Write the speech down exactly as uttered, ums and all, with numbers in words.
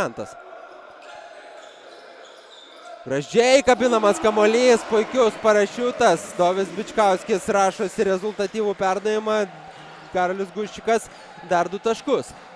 variantas. Gražiai kabinamas kamuolys, puikius parašiutas. Dovis Bičkauskis rašosi rezultatyvų perdavimą. Karolis Guščikas dar du taškus.